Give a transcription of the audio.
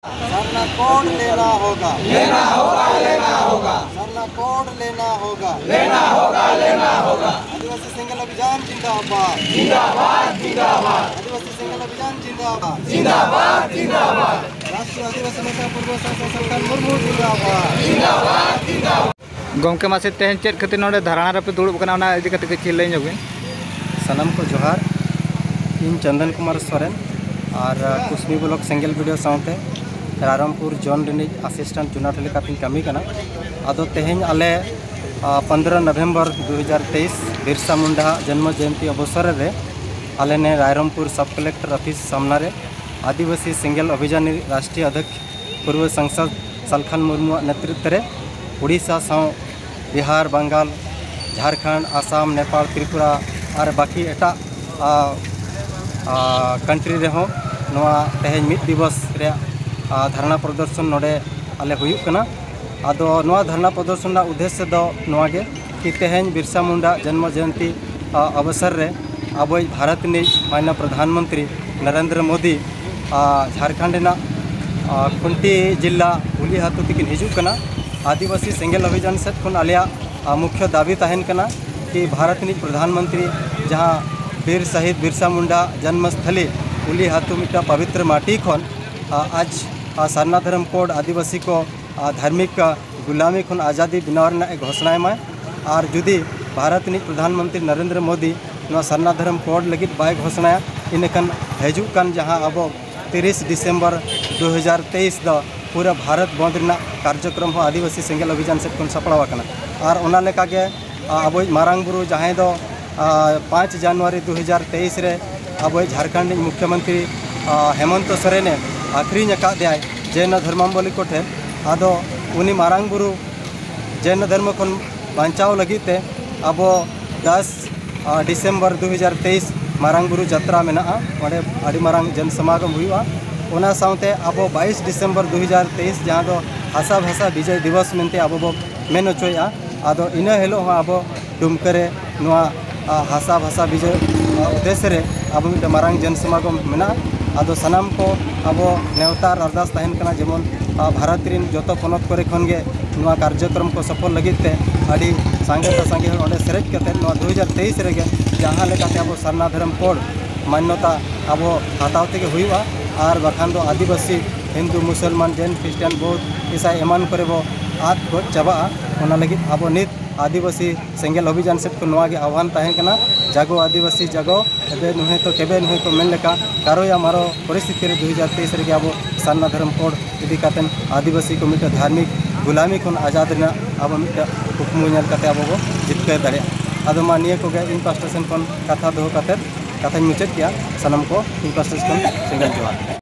Sarna code लेना होगा, लेना होगा, लेना होगा, सरना कोड लेना होगा, लेना होगा, लेना होगा। आदिवासी सिंगल अभियान जिंदाबाद, जिंदाबाद, जिंदाबाद, आदिवासी सिंगल अभियान जिंदाबाद, जिंदाबाद, जिंदाबाद, राष्ट्रीय आदिवासी नेता पूर्व शासन सरकार मुर्मू जिंदाबाद, जिंदाबाद, जिंदाबाद। गमके मासे तेहन चेक खातिर नोडे धारणा रे पे दुड़ुब कना ओना इदी कते के लई जोगिन सनम को जोहार इन चंदन कुमार सोरेन और कुसमी ब्लॉक सेंगल वीडियो साउते रायरमपुर जोन रिनिज असिस्टेंट जुनाट लेकातिन कमी कना आदो तेहेन आले 15 नवंबर 2023 बिरसा मुंडा जन्म जयंती अवसर रे आले ने रायरमपुर सब कलेक्टर ऑफिस सामना रे आदिवासी सिंगल अभियान राष्ट्रीय अध्यक्ष पूर्व सांसद सलखान मुर्मू नेतृत्व रे उड़ीसा साव बिहार बंगाल झारखंड आसाम नेपाल त्रिपुरा और बाकी एटा कंट्री रे हो नोआ तेहेन मिद दिवस रे धरना प्रदर्शन नोडे आले हुयुक कना आदो नोआ धरना प्रदर्शन ना उद्देश्य दो नोआ गे कि तेहेन बिरसा मुंडा जन्म जयंती अवसर रे अब भारत नि माननीय प्रधानमंत्री नरेंद्र मोदी झारखंड ना खुंटी जिला हुली हाथू तकिन हिजुक कना आदिवासी सेंगल अभियान सेट खन आलिया मुख्य दाबी तहन कना कि भारत नि प्रधानमंत्री जहाँ वीर शहीद बिरसा मुंडा जन्मस्थली उली हाथू मिट्टा पवित्र माटी खन आज सरना धर्म कोड आदिवासी को धार्मिक गुलामी खन आज़ादी बनावर एक घोषणा में और जुदी भारत नि प्रधानमंत्री नरेंद्र मोदी सरना धर्म कोड लगित बाय घोषणा इनकन हजुकान जहाँ अब 30 दिसंबर 2023 द पूरा भारत बंद कार्यक्रम हो आदिवासी सेंगल अभियान से सपड़ाव और ओना लेका के अब मारांग बुरु जहाँ दो 5 जनवरी 2023 रे अब झारखंड मुख्यमंत्री हेमंत सोरेन आखरीन अकादे जैन धर्मावली को ठे आदो उनी मारांग बुरु जैन धर्म खन बांचाव लगिते अब 10 दिसंबर 2023 मारांग बुरु यात्रा मेना ओडे आदि मारांग जन समागम हुआ ओना साउते अब 22 दिसंबर 2023 जहाँ दो हासा भाषा विजय दिवस मेनते अब बो मेन होचोया आदो इन हेलो अब डुमकरे नोआ हासा भाषा विजय उद्देश्य रे अब मिट मारांग जन समागम मेना आदो सनाम को अब नेवतार अरदास तहन कना जेमन भारत रिन जतो पनत करे खनगे नोआ कार्यक्रम को सफल लगिते आदि सांगे ओडे सेरेज कते नोआ 2023 रेगे जहाँ लेकाते अब सरना धर्म कोड मान्यता अब हाताव तेगे हुआ और बखान दो आदिवासी हिंदू मुसलमान जैन क्रिस्टियान बौद्ध ईसाई एमान करे बो आद गो चाबा ओना लगित अब नित आदिवासी सेंगल अभियान सेट को नोआ गे आह्वान तहन कना जागो आदिवासी जागो एबे नुहे तो केबे नुहे तो मेन लेका कारोया मारो परिस्थिति रे 2023 रे अब सरना धर्म कोड इदी कातेन आदिवासी को मिट धार्मिक गुलामी खन आजाद रेना अब मिट हुकमु नेल काते अब बो जितके दाड़े आदो मा निये को गे इन पास्टेशन खन कथा दो काते कथा मुचाद किया सनम को इन पास्टेशन खन सेंगल जोहार।